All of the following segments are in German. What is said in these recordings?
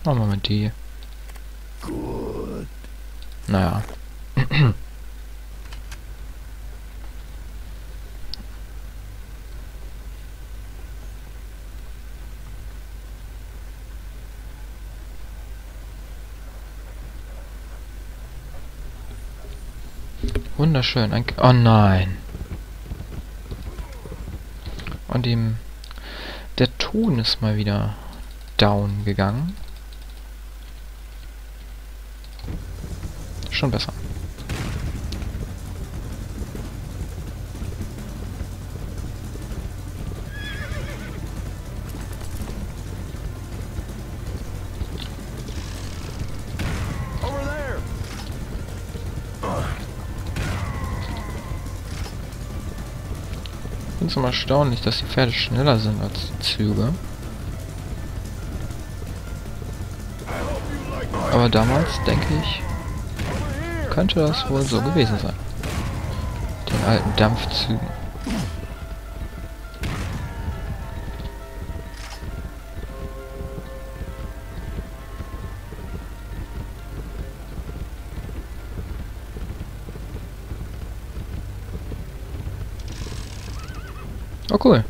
Machen wir mal die. Naja. Wunderschön. Oh nein. Und der Ton ist mal wieder down gegangen. Schon besser. Ich finde es immer erstaunlich, dass die Pferde schneller sind als die Züge. Aber damals, denke ich, könnte das wohl so gewesen sein. Den alten Dampfzügen. Oh cool.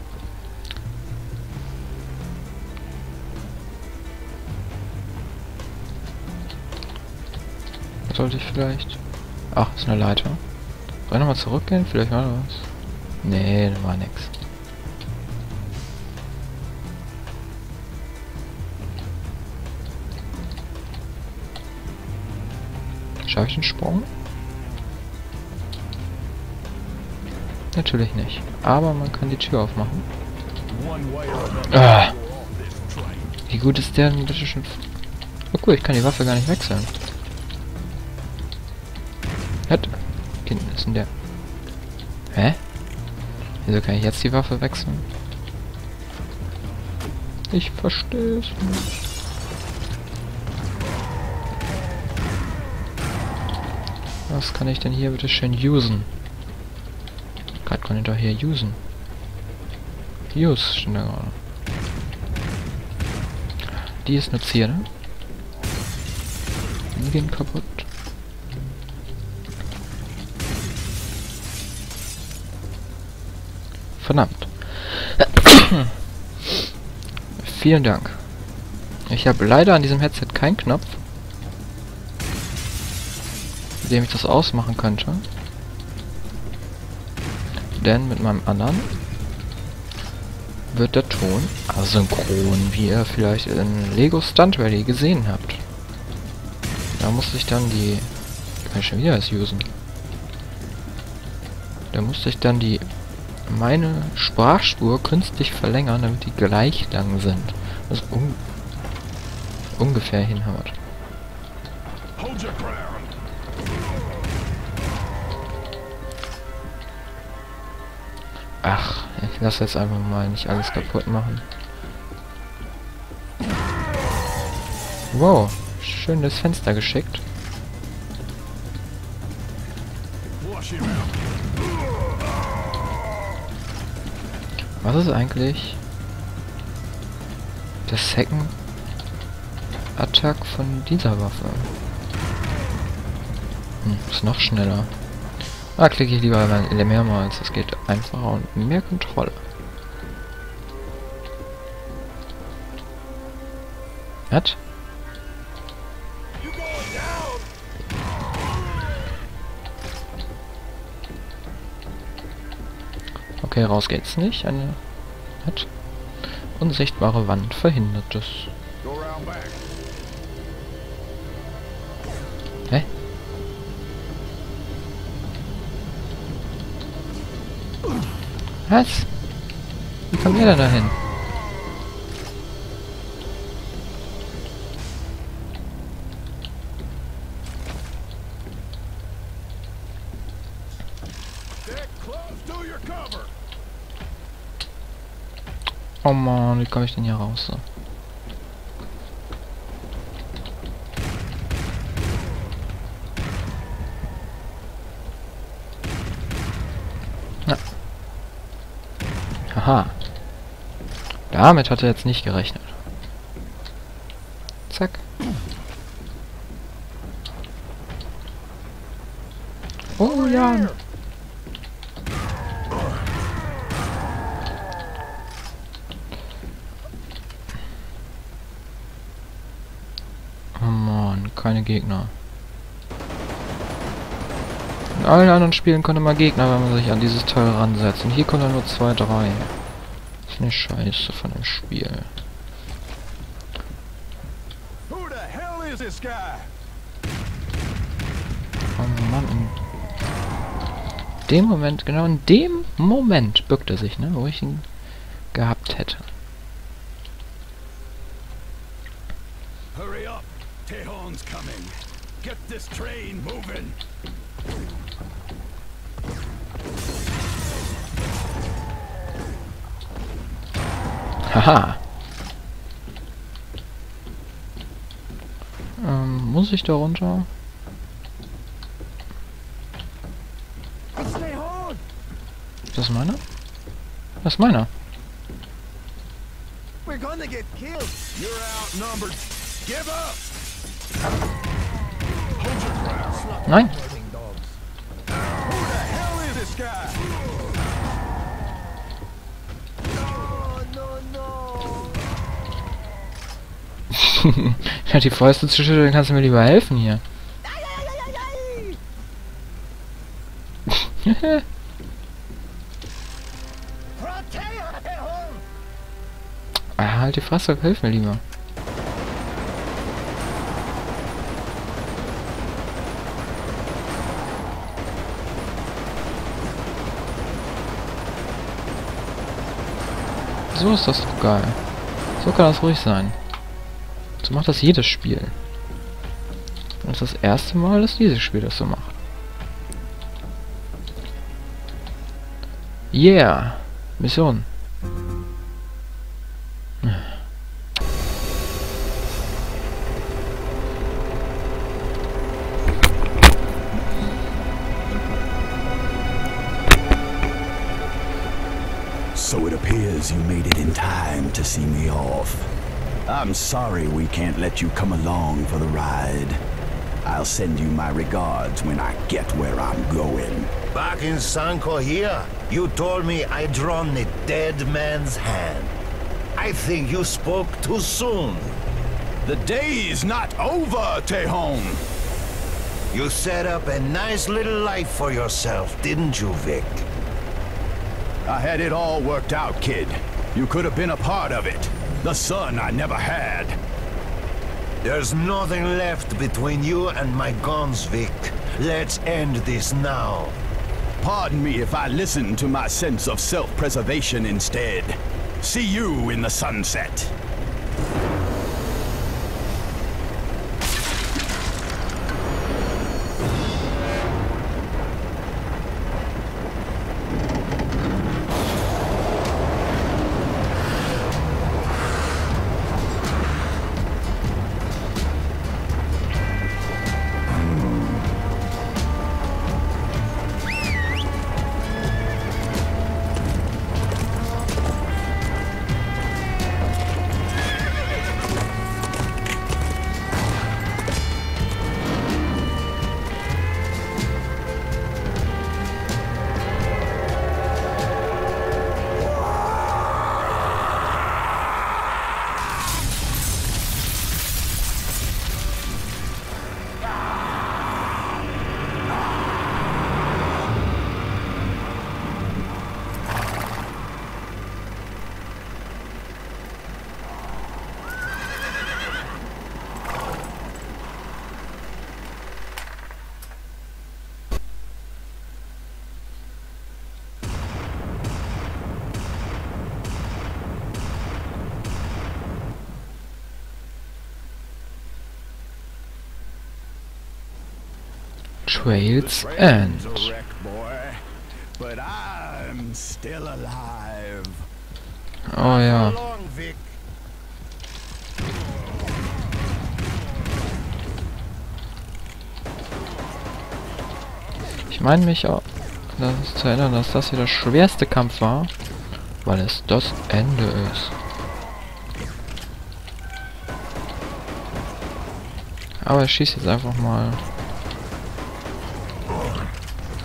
Sollte ich vielleicht... Ach, ist eine Leiter. Soll ich nochmal zurückgehen? Vielleicht war was. Nee, da war nix. Schaffe ich den Sprung? Natürlich nicht. Aber man kann die Tür aufmachen. Ah. Wie gut ist der denn bitte schon? Oh cool, ich kann die Waffe gar nicht wechseln. Halt. Hinten ist denn der? Hä? Wieso kann ich jetzt die Waffe wechseln? Ich verstehe es nicht. Was kann ich denn hier bitte schön usen? Gerade kann ich doch hier usen. Use steht da gerade. Die ist eine Zierde. Die gehen kaputt. Verdammt. Vielen Dank. Ich habe leider an diesem Headset keinen Knopf, mit dem ich das ausmachen könnte. Denn mit meinem anderen wird der Ton asynchron, wie ihr vielleicht in Lego Stunt Rally gesehen habt. Da musste ich dann die... Kann ich schon wieder das usen. Da musste ich dann meine Sprachspur künstlich verlängern, damit die gleich lang sind. Was ungefähr hinhaut. Ach, ich lasse jetzt einfach mal nicht alles kaputt machen. Wow, schön das Fenster geschickt. Was ist eigentlich der Second Attack von dieser Waffe? Ist noch schneller. Ah, klicke ich lieber mehrmals. Es geht einfacher und mehr Kontrolle. Was? Okay, raus geht's nicht. Eine unsichtbare Wand verhindert es. Hä? Was? Wie kommt ihr denn dahin? Oh Mann, wie komme ich denn hier raus? So? Ja. Haha. Damit hat er jetzt nicht gerechnet. Zack. Oh ja. Oh Mann, keine Gegner. In allen anderen Spielen kommen immer Gegner, wenn man sich an dieses Teil ransetzt. Und hier kommen dann nur 2, 3. Das ist eine Scheiße von dem Spiel. Oh Mann, in dem Moment, genau in dem Moment bückt er sich, ne, wo ich ihn gehabt hätte. Hurry up, Tehon's coming. Get this train moving. Haha. Muss ich da runter? Ist das meiner? Das ist meiner. We're gonna get killed. You're outnumbered. Give up. Hold your ground. Nein. Who the hell is this guy? No. Ja, die Fäuste zu schütteln, kannst du mir lieber helfen hier. Halt die Fresse, hilf mir lieber. So ist das doch geil. So kann das ruhig sein. So macht das jedes Spiel. Und das ist das erste Mal, dass dieses Spiel das so macht. Yeah! Mission. So it appears you made it in time to see me off. I'm sorry we can't let you come along for the ride. I'll send you my regards when I get where I'm going. Back in Sanko here, you told me I'd drawn the dead man's hand. I think you spoke too soon. The day's not over, Tehon. You set up a nice little life for yourself, didn't you, Vic? I had it all worked out, kid. You could have been a part of it. The son I never had. There's nothing left between you and my guns, Vic. Let's end this now. Pardon me if I listen to my sense of self-preservation instead. See you in the sunset. Trails End. But I'm still alive. Oh ja. Long, Vic. Ich meine mich auch zu erinnern, dass das hier der schwerste Kampf war, weil es das Ende ist. Aber ich schieße jetzt einfach mal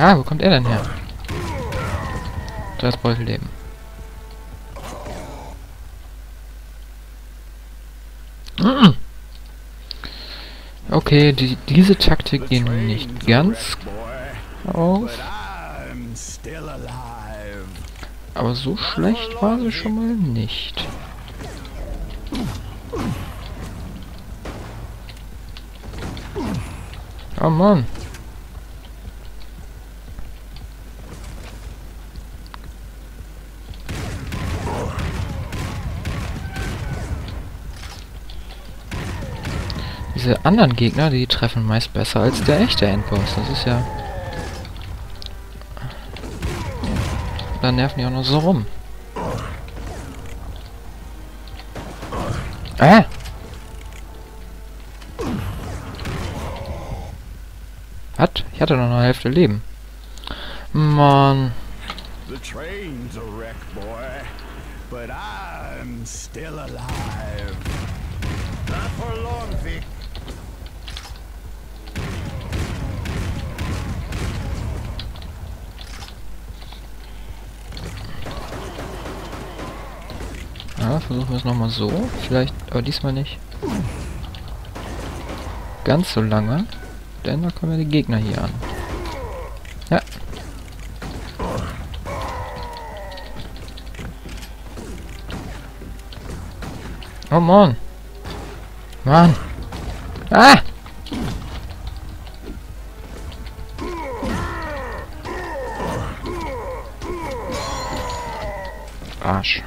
Ah, wo kommt er denn her? Das Beutel-Leben. Okay, diese Taktik ging nicht ganz auf. Aber so schlecht war sie schon mal nicht. Oh Mann. Diese anderen Gegner, die treffen meist besser als der echte Endboss. Das ist ja... Dann nerven die auch noch so rum. Ah! Was? Ich hatte noch eine Hälfte Leben. Mann. The train's a wreck, boy, but I'm still alive. Not for long, Vic. Ja, versuchen wir es nochmal so. Vielleicht, aber diesmal nicht ganz so lange. Denn da kommen ja die Gegner hier an. Ja. Oh Mann. Mann. Ah! Arsch.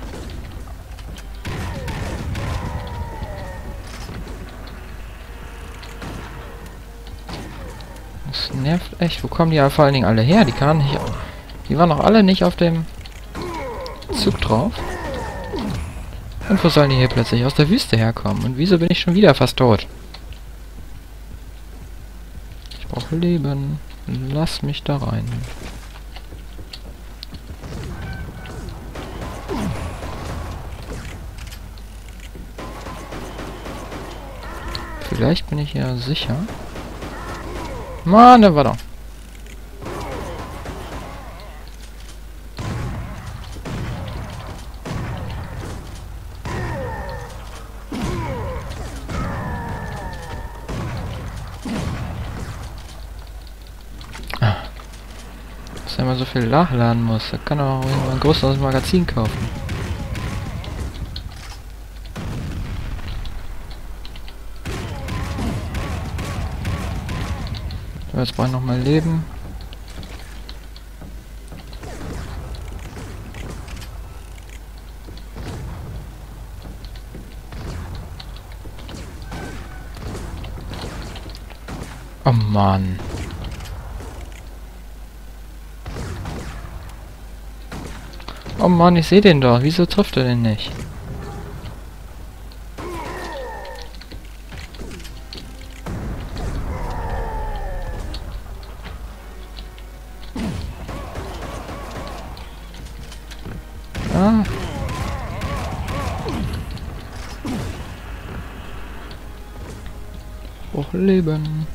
Das nervt echt. Wo kommen die ja vor allen Dingen alle her? Die kamen nicht. Die waren noch alle nicht auf dem Zug drauf. Und wo sollen die hier plötzlich aus der Wüste herkommen? Und wieso bin ich schon wieder fast tot? Ich brauche Leben. Lass mich da rein. Vielleicht bin ich ja sicher. Mann, der war da. Dass er immer so viel nachladen muss. Da kann er auch ein größeres Magazin kaufen. So, jetzt brauche ich noch mal Leben. Oh Mann. Oh Mann, ich sehe den doch. Wieso trifft er den nicht? Ah. Hochleben.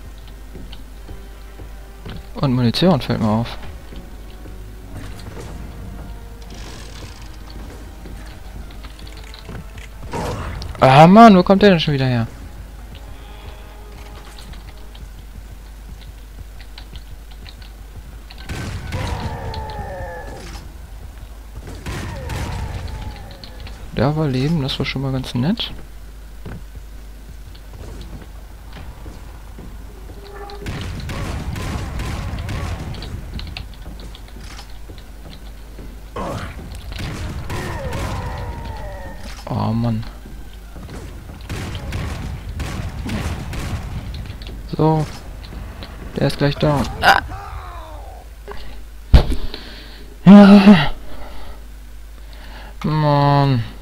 Und Munition fällt mir auf. Ah Mann, wo kommt der denn schon wieder her? Da war Leben, das war schon mal ganz nett. Oh Mann. So. Der ist gleich da. Ah. Ja. Mann.